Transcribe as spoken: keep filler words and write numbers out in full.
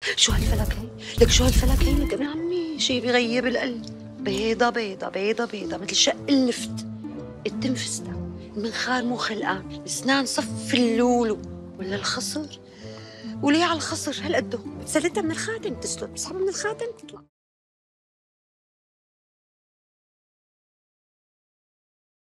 شو هالفلك هي؟ لك شو هالفلك هي لك ابن عمي؟ شي بغيب القلب. بيضة بيضة بيضة بيضة مثل شق اللفت. التنفستة، المنخار مو خلقان، الاسنان صف اللولو. ولا الخصر؟ وليه على الخصر هالقدو؟ سلتها من الخاتم تسلط، بسحبها من الخاتم تطلع.